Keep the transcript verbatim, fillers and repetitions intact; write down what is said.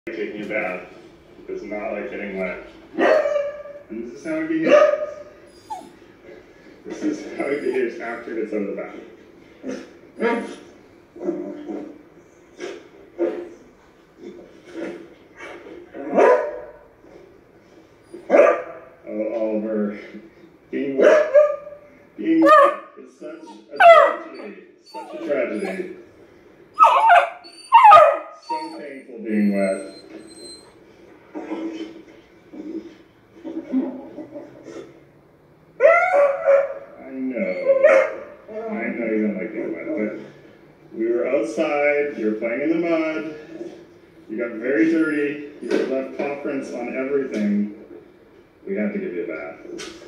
Taking a bath. It does not like getting wet. And this is how it behaves. This is how it behaves after it gets out of the bath. Oh, Oliver. Being wet. Being wet is such a tragedy. Such a tragedy. So painful being wet. I know. I know you don't like being wet, but we were outside, you were playing in the mud, you got very dirty, you left paw prints on everything. We had to give you a bath.